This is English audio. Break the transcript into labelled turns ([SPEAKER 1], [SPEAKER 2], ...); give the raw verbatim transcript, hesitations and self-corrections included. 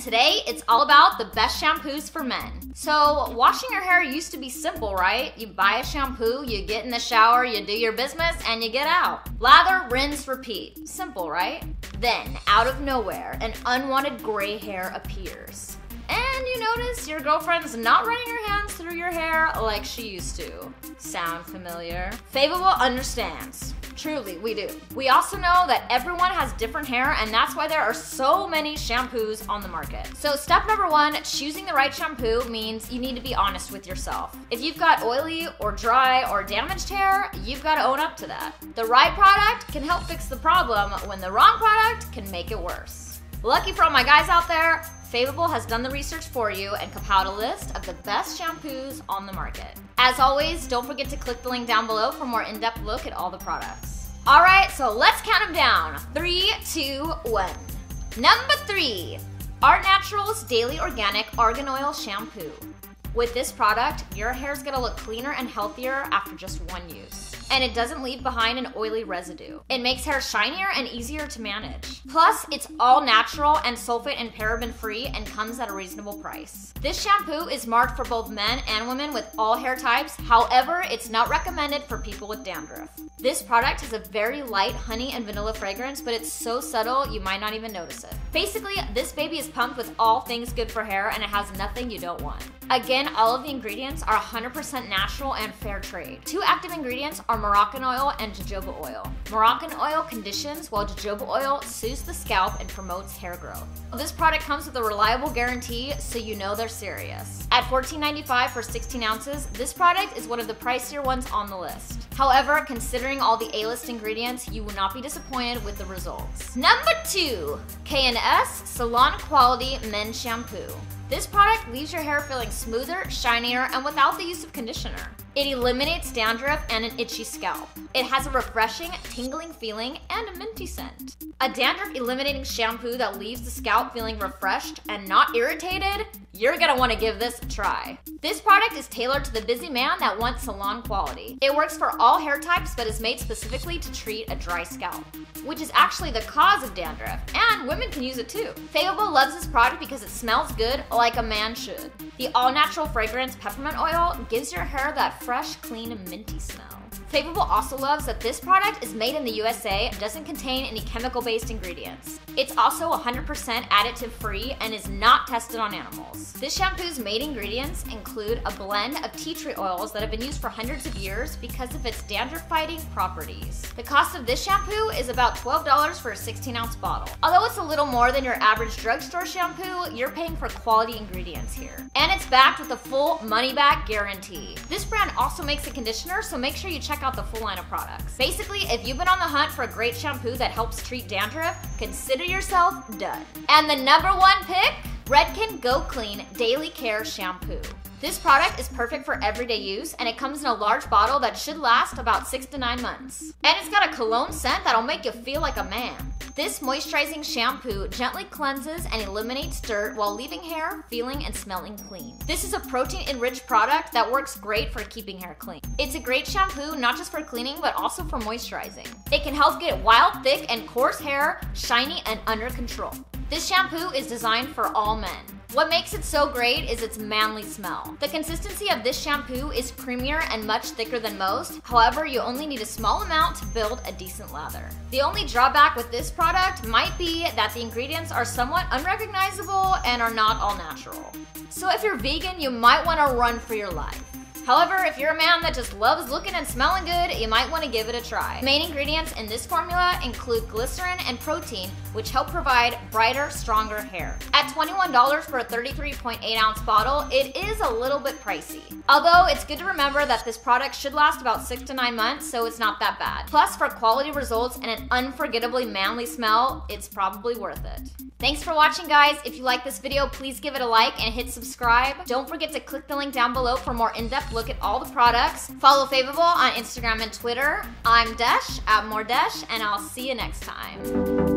[SPEAKER 1] today it's all about the best shampoos for men. So washing your hair used to be simple, right? You buy a shampoo, you get in the shower, you do your business, and you get out. Lather, rinse, repeat. Simple, right? Then, out of nowhere, an unwanted gray hair appears. And you notice your girlfriend's not running her hands through your hair like she used to. Sound familiar? Faveable understands. Truly, we do. We also know that everyone has different hair, and that's why there are so many shampoos on the market. So step number one, choosing the right shampoo means you need to be honest with yourself. If you've got oily or dry or damaged hair, you've got to own up to that. The right product can help fix the problem when the wrong product can make it worse. Lucky for all my guys out there, Faveable has done the research for you and compiled a list of the best shampoos on the market. As always, don't forget to click the link down below for a more in-depth look at all the products. All right, so let's count them down. Three, two, one. Number three, Art Naturals Daily Organic Argan Oil Shampoo. With this product, your hair's gonna look cleaner and healthier after just one use. And it doesn't leave behind an oily residue. It makes hair shinier and easier to manage. Plus, it's all natural and sulfate and paraben free and comes at a reasonable price. This shampoo is marked for both men and women with all hair types. However, it's not recommended for people with dandruff. This product has a very light honey and vanilla fragrance, but it's so subtle you might not even notice it. Basically, this baby is pumped with all things good for hair and it has nothing you don't want. Again, all of the ingredients are one hundred percent natural and fair trade. Two active ingredients are Moroccan oil and jojoba oil. Moroccan oil conditions, while jojoba oil soothes the scalp and promotes hair growth. This product comes with a reliable guarantee, so you know they're serious. At fourteen ninety-five for sixteen ounces, this product is one of the pricier ones on the list. However, considering all the A-list ingredients, you will not be disappointed with the results. Number two, K and S Salon Quality Men's Shampoo. This product leaves your hair feeling smoother, shinier, and without the use of conditioner. It eliminates dandruff and an itchy scalp. It has a refreshing, tingling feeling and a minty scent. A dandruff eliminating shampoo that leaves the scalp feeling refreshed and not irritated? You're gonna wanna give this a try. This product is tailored to the busy man that wants salon quality. It works for all hair types but is made specifically to treat a dry scalp, which is actually the cause of dandruff, and women can use it too. Faveable loves this product because it smells good like a man should. The all-natural fragrance peppermint oil gives your hair that fresh, clean, and minty smell. Faveable also loves that this product is made in the U S A and doesn't contain any chemical-based ingredients. It's also one hundred percent additive-free and is not tested on animals. This shampoo's main ingredients include a blend of tea tree oils that have been used for hundreds of years because of its dandruff-fighting properties. The cost of this shampoo is about twelve dollars for a sixteen ounce bottle. Although it's a little more than your average drugstore shampoo, you're paying for quality ingredients here. And it's backed with a full money-back guarantee. This brand also makes a conditioner, so make sure you check out the full line of products. Basically, if you've been on the hunt for a great shampoo that helps treat dandruff, consider yourself done. And the number one pick, Redken Go Clean Daily Care Shampoo. This product is perfect for everyday use, and it comes in a large bottle that should last about six to nine months. And it's got a cologne scent that'll make you feel like a man. This moisturizing shampoo gently cleanses and eliminates dirt while leaving hair feeling and smelling clean. This is a protein-enriched product that works great for keeping hair clean. It's a great shampoo not just for cleaning, but also for moisturizing. It can help get wild, thick, and coarse hair shiny and under control. This shampoo is designed for all men. What makes it so great is its manly smell. The consistency of this shampoo is creamier and much thicker than most. However, you only need a small amount to build a decent lather. The only drawback with this product might be that the ingredients are somewhat unrecognizable and are not all natural. So if you're vegan, you might want to run for your life. However, if you're a man that just loves looking and smelling good, you might want to give it a try. Main ingredients in this formula include glycerin and protein, which help provide brighter, stronger hair. At twenty-one dollars for a thirty-three point eight ounce bottle, it is a little bit pricey. Although it's good to remember that this product should last about six to nine months, so it's not that bad. Plus, for quality results and an unforgettably manly smell, it's probably worth it. Thanks for watching, guys. If you like this video, please give it a like and hit subscribe. Don't forget to click the link down below for a more in-depth look at all the products. Follow Faveable on Instagram and Twitter. I'm Desh, at more Desh, and I'll see you next time.